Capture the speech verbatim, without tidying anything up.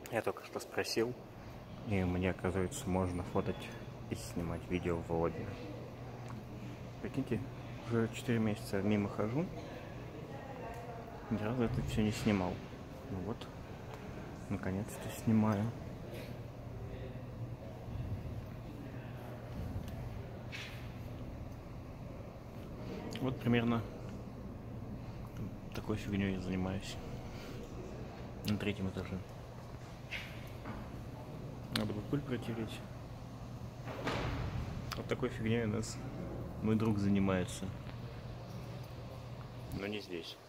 Я только что спросил, и мне, оказывается, можно фотать и снимать видео в влоге. Прикиньте, уже четыре месяца мимо хожу, ни разу это все не снимал. Ну вот, наконец-то снимаю. Вот примерно такой фигней я занимаюсь на третьем этаже. Надо бы пыль протереть. Вот такой фигней у нас мой друг занимается. Но не здесь.